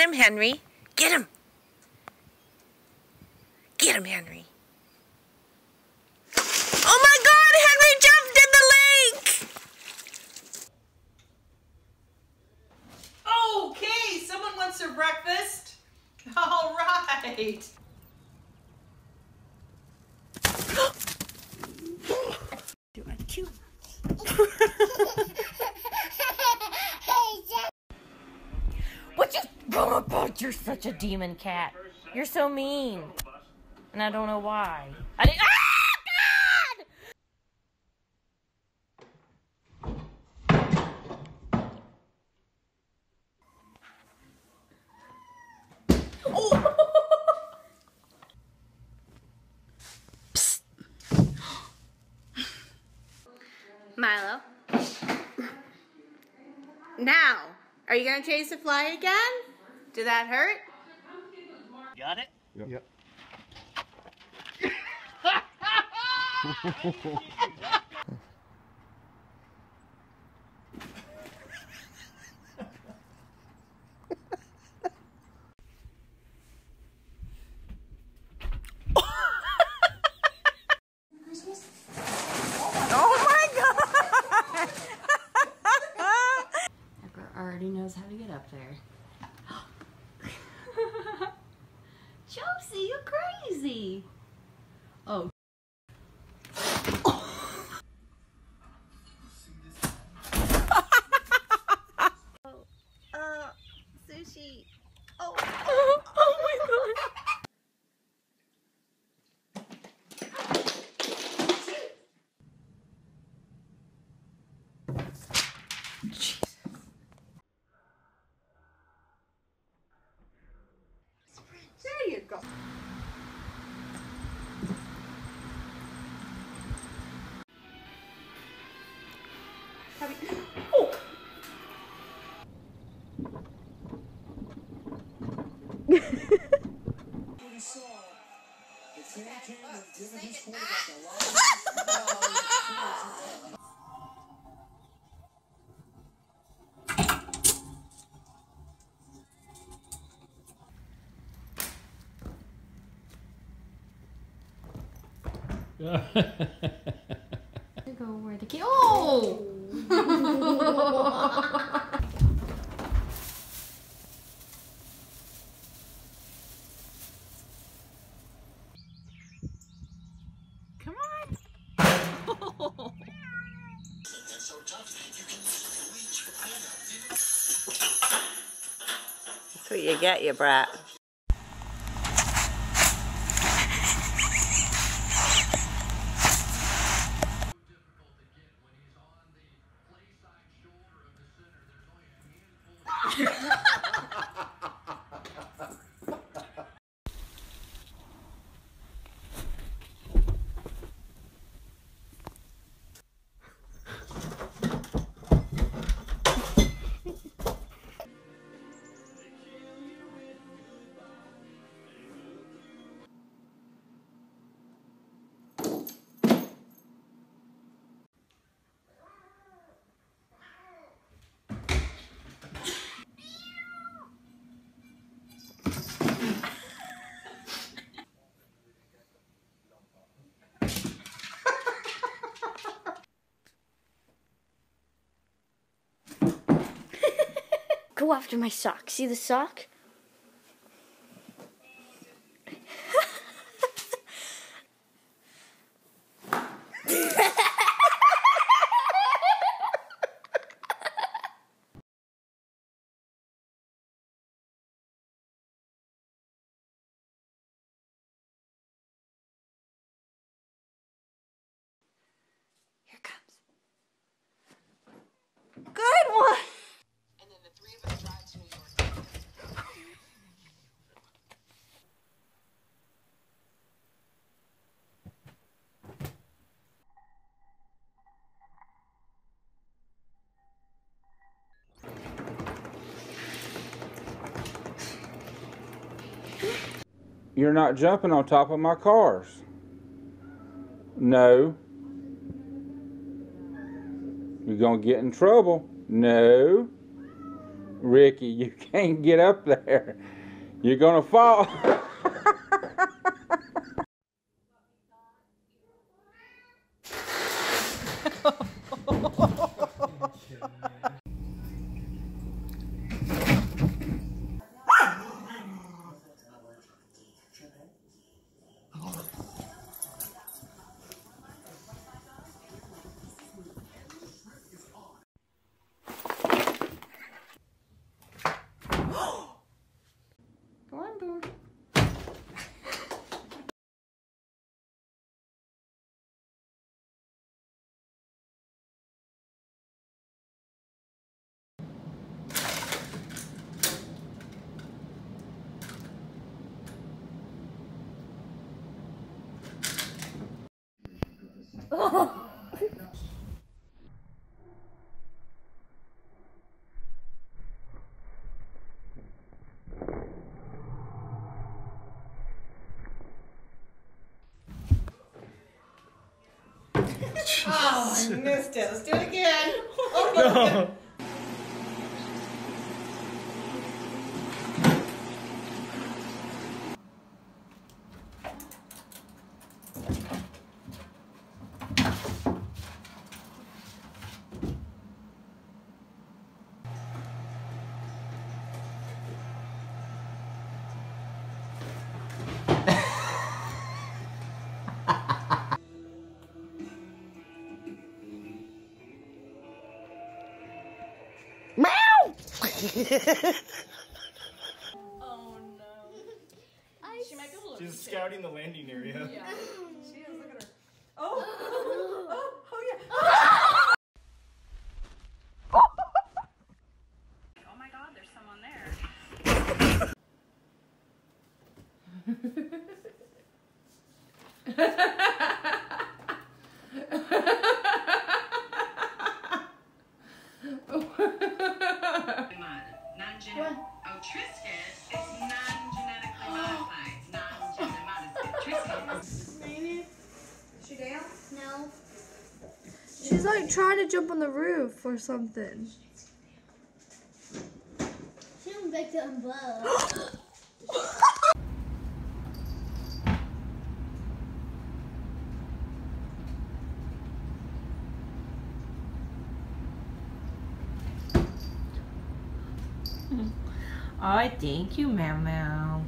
Get him, Henry. Get him. Get him, Henry. Oh my God, Henry jumped in the lake! Okay, someone wants their breakfast? All right. Do I chew? What you? Oh my God, you're such a demon cat. You're so mean. And I don't know why. I didn't. Ah, God! Oh. Psst. Milo. Now, are you gonna chase the fly again? Did that hurt? Got it? Yep. Already knows how to get up there. Josie, you're crazy. Oh. Sushi. Oh. Oh my God. Jesus. There you go. Oh. Go where the key. Oh! Come on! That's what you get, you brat. Go after my sock. See the sock? Here it comes. Good one! And then the three of us drive to New York. You're not jumping on top of my cars. No. You're gonna get in trouble. No. Ricky, you can't get up there. You're gonna fall. Come on, Boom. Oh, I missed it. Let's do it again. Oh, no. Oh no. She might be a little She's scouting the landing area. Yeah. She is. Look at her. Oh. Oh yeah. Oh my god, there's someone there. Oh, Tristan is non-genetically modified. Non-genetically modified. Is she down? No. She's like trying to jump on the roof or something. She went back to unblow. Oh, thank you, Mau.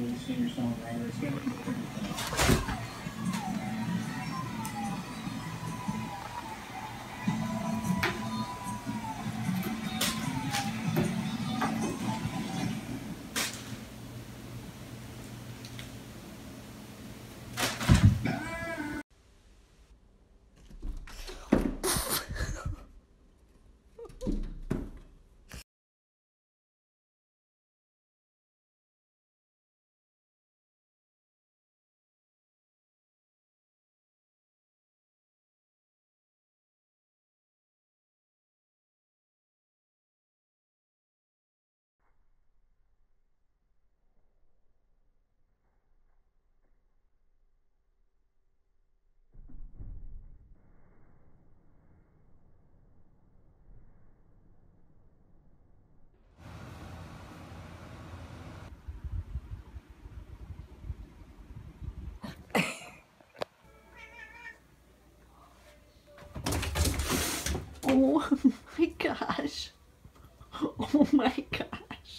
Oh my gosh. Oh my gosh.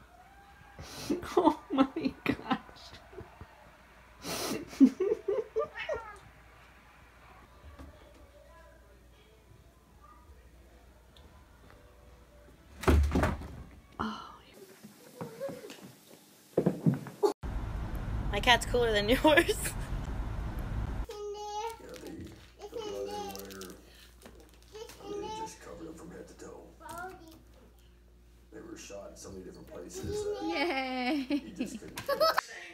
Oh my gosh. My cat's cooler than yours. Yeah, they just covered them from head to toe. They were shot in so many different places that Yay. he just couldn't.